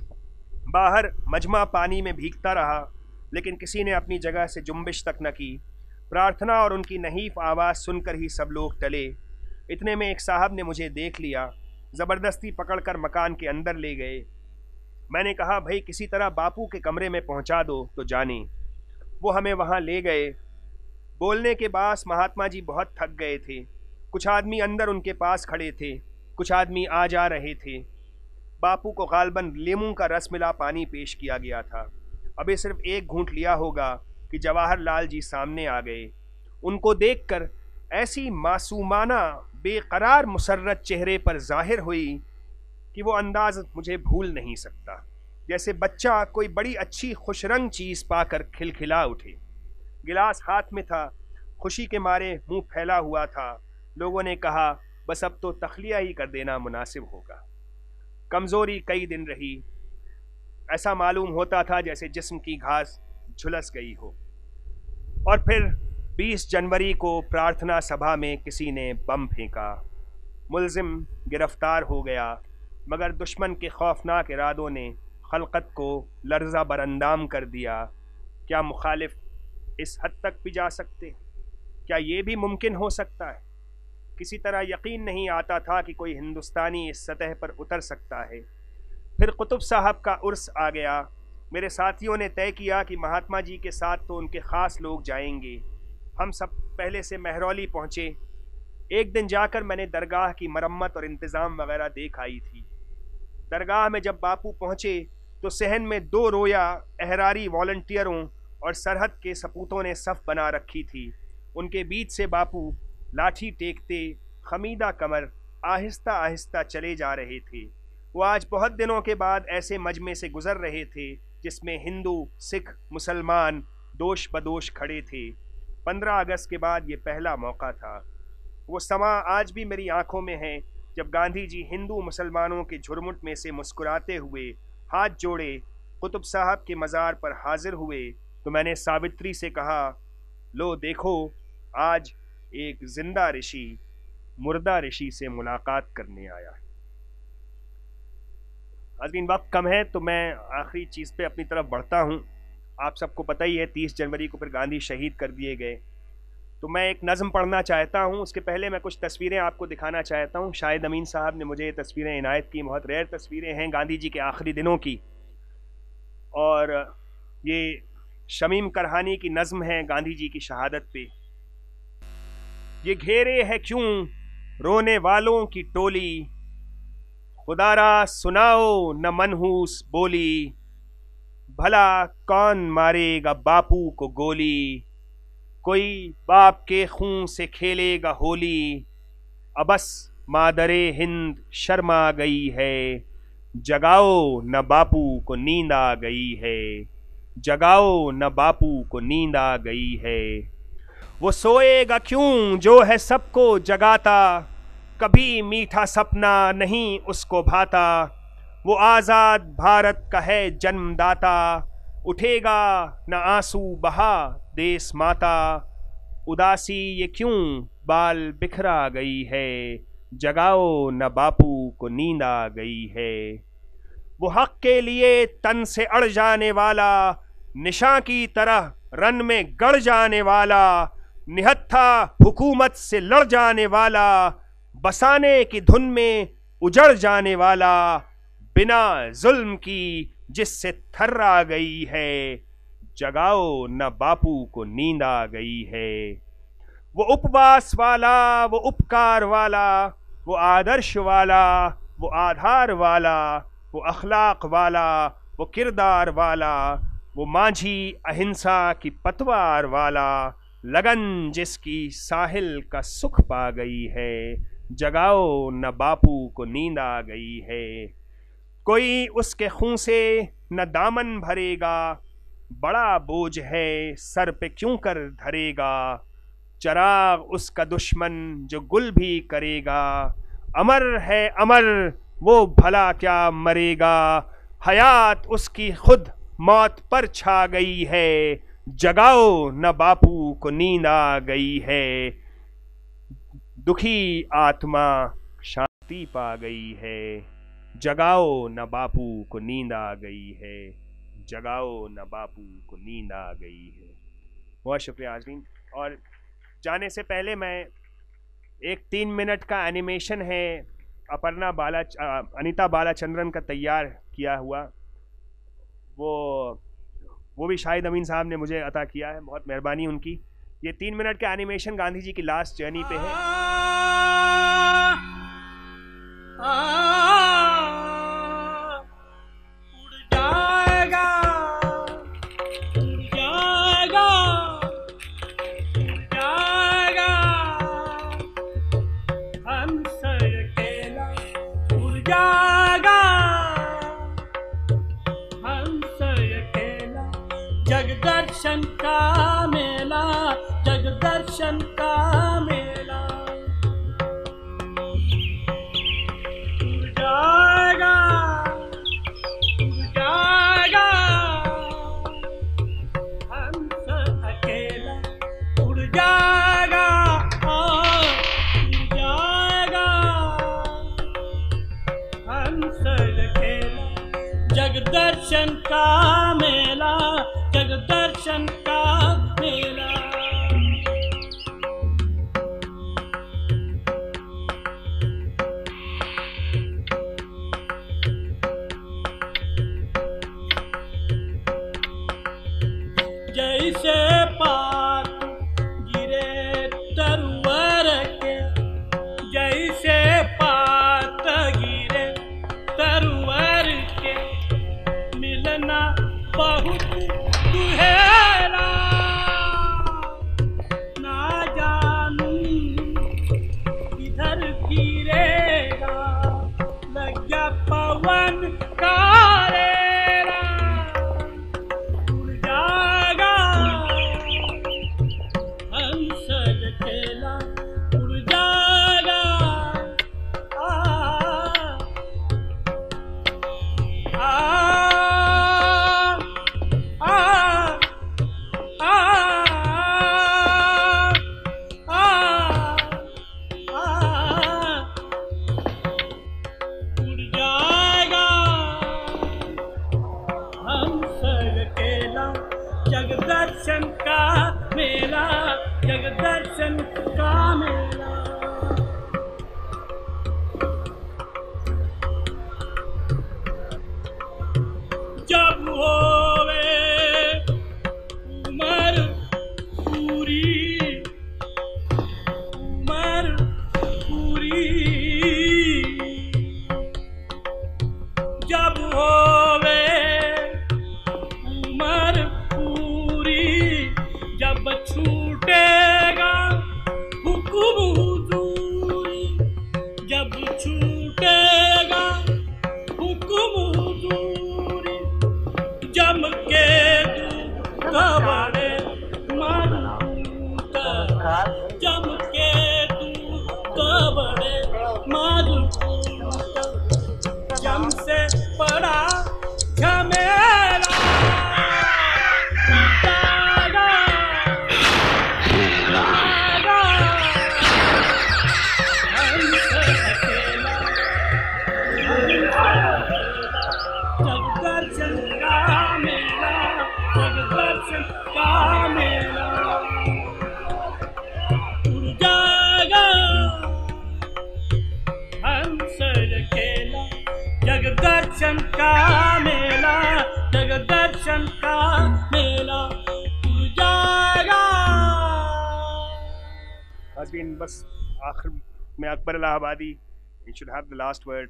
बाहर मजमा पानी में भीगता रहा, लेकिन किसी ने अपनी जगह से जुम्बिश तक न की। प्रार्थना और उनकी नहीफ आवाज़ सुनकर ही सब लोग टले। इतने में एक साहब ने मुझे देख लिया, ज़बरदस्ती पकड़कर मकान के अंदर ले गए। मैंने कहा, भाई किसी तरह बापू के कमरे में पहुंचा दो तो जाने। वो हमें वहां ले गए। बोलने के बाद महात्मा जी बहुत थक गए थे। कुछ आदमी अंदर उनके पास खड़े थे, कुछ आदमी आ जा रहे थे। बापू को गालबन लेमू का रस मिला पानी पेश किया गया था। अभी सिर्फ एक घूंट लिया होगा कि जवाहरलाल जी सामने आ गए। उनको देखकर ऐसी मासूमाना बेकरार मुसर्रत चेहरे पर जाहिर हुई कि वो अंदाज मुझे भूल नहीं सकता। जैसे बच्चा कोई बड़ी अच्छी खुशरंग चीज़ पाकर खिलखिला उठे। गिलास हाथ में था, खुशी के मारे मुंह फैला हुआ था। लोगों ने कहा, बस अब तो तखलिया ही कर देना मुनासिब होगा। कमज़ोरी कई दिन रही। ऐसा मालूम होता था जैसे जिस्म की घास झुलस गई हो। और फिर बीस जनवरी को प्रार्थना सभा में किसी ने बम फेंका। मुल्जिम गिरफ्तार हो गया, मगर दुश्मन के खौफनाक इरादों ने खलकत को लर्जा बरअंदाम कर दिया। क्या मुखालिफ इस हद तक भी जा सकते? क्या ये भी मुमकिन हो सकता है? किसी तरह यकीन नहीं आता था कि कोई हिंदुस्तानी इस सतह पर उतर सकता है। फिर कुतुब साहब का उर्स आ गया। मेरे साथियों ने तय किया कि महात्मा जी के साथ तो उनके ख़ास लोग जाएंगे। हम सब पहले से महरौली पहुँचे। एक दिन जाकर मैंने दरगाह की मरम्मत और इंतज़ाम वगैरह देख आई थी। दरगाह में जब बापू पहुँचे तो सहन में दो रोया अहरारी वॉलंटियरों और सरहद के सपूतों ने सफ़ बना रखी थी। उनके बीच से बापू लाठी टेकते खमीदा कमर आहिस्ता आहिस्ता चले जा रहे थे। वो आज बहुत दिनों के बाद ऐसे मजमे से गुजर रहे थे जिसमें हिंदू, सिख, मुसलमान दोष बदोश खड़े थे। पंद्रह अगस्त के बाद ये पहला मौका था। वो समा आज भी मेरी आंखों में है जब गांधी जी हिंदू मुसलमानों के झुरमुट में से मुस्कुराते हुए हाथ जोड़े कुतुब साहब के मज़ार पर हाजिर हुए। तो मैंने सावित्री से कहा, लो देखो, आज एक जिंदा ऋषि मुर्दा ऋषि से मुलाकात करने आया। अगली वक्त कम है तो मैं आखिरी चीज़ पे अपनी तरफ बढ़ता हूँ। आप सबको पता ही है तीस जनवरी को फिर गांधी शहीद कर दिए गए। तो मैं एक नज़म पढ़ना चाहता हूँ। उसके पहले मैं कुछ तस्वीरें आपको दिखाना चाहता हूँ। शाहिद अमीन साहब ने मुझे ये तस्वीरें इनायत की। बहुत रेयर तस्वीरें हैं गांधी जी के आखिरी दिनों की। और ये शमीम करहानी की नज़म है गांधी जी की शहादत पे। ये घेरे है क्यों रोने वालों की टोली, खुदारा सुनाओ न मनहूस बोली, भला कौन मारेगा बापू को गोली, कोई बाप के खून से खेलेगा होली, अबस मादरे हिंद शर्मा गई है, जगाओ न बापू को नींद आ गई है, जगाओ न बापू को नींद आ गई है। वो सोएगा क्यों जो है सबको जगाता, कभी मीठा सपना नहीं उसको भाता, वो आज़ाद भारत का है जन्मदाता, उठेगा न आंसू बहा देश माता, उदासी ये क्यों बाल बिखरा गई है, जगाओ न बापू को नींद आ गई है। वो हक के लिए तन से अड़ जाने वाला, निशां की तरह रन में गड़ जाने वाला, निहत्था हुकूमत से लड़ जाने वाला, बसाने की धुन में उजड़ जाने वाला, बिना जुल्म की जिससे थर्रा गई है, जगाओ न बापू को नींद आ गई है। वो उपवास वाला, वो उपकार वाला, वो आदर्श वाला, वो आधार वाला, वो अखलाक वाला, वो किरदार वाला, वो मांझी अहिंसा की पतवार वाला, लगन जिसकी साहिल का सुख पा गई है, जगाओ न बापू को नींद आ गई है। कोई उसके खून से न दामन भरेगा, बड़ा बोझ है सर पे क्यों कर धरेगा। चराग उसका दुश्मन जो गुल भी करेगा, अमर है अमर वो भला क्या मरेगा। हयात उसकी खुद मौत पर छा गई है, जगाओ न बापू को नींद आ गई है। दुखी आत्मा शांति पा गई है, जगाओ न बापू को नींद आ गई है, जगाओ न बापू को नींद आ गई है। बहुत शुक्रिया आज़मीन। और जाने से पहले मैं एक तीन मिनट का एनिमेशन है अपर्णा बाला अनीता बालाचंद्रन का तैयार किया हुआ, वो वो भी शाहिद अमीन साहब ने मुझे अता किया है, बहुत मेहरबानी उनकी। ये तीन मिनट का एनिमेशन गांधी जी की लास्ट जर्नी पे है। आ, उड़ जाएगा, उड़ जाएगा, उड़ जाएगा हंस अकेला, उड़ जाएगा हंस अकेला। जगदर्शन का मेला, जगदर्शन का मेला। उड़ जाएगा, उड़ जाएगा हंस अकेला, उड़ जाएगा, उड़ जाएगा हंस अकेला। जगदर्शन का मेला, जगदर्शन का मेला। जैसे पात गिरे तरवर के, जैसे पात गिरे तरवर के, मिलना बहुत दुहेरा। ना जानू किधर फिरेगा, लग गया पवन का रेला। उड़ जाएगा हंस अकेला, उड़ जाएगा आ, आ, जगदर्शन का मेला, जगदर्शन का मेला। जब होवे उमर पूरी, उमर पूरी, जब होवे उमर पूरी, जब छूटेगा हुक्म हुजूरी, जब छूटेगा हुक्म हुजूरी। जम के दूत बड़े मारूत, जम के दूत बड़े मारूत। जम से पड़ा झमेला, जगदर्शन का मेला, जगदर्शन का मेला। उड़ जाएगा हंस अकेला, जगदर्शन का मेला, जगदर्शन का मेला। उड़ जाएगा। आज़मीन, बस आखिर में अकबर इलाहाबादी, you should have the last word.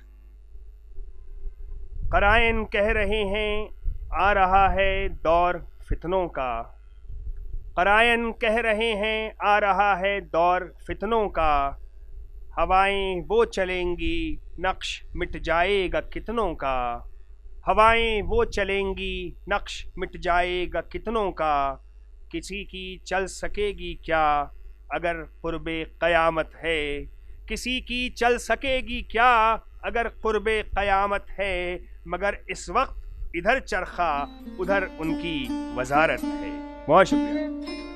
क़राइन कह रहे हैं आ रहा है दौर फितनों का, क़राइन कह रहे हैं आ रहा है दौर फितनों का, हवाएं वो चलेंगी नक्श मिट जाएगा कितनों का, हवाएं वो चलेंगी नक्श मिट जाएगा कितनों का, किसी की चल सकेगी क्या अगर क़ुर्बे क़यामत है, किसी की चल सकेगी क्या अगर क़ुर्बे क़यामत है, मगर इस वक्त इधर चरखा उधर उनकी वजारत है। बहुत शुक्रिया।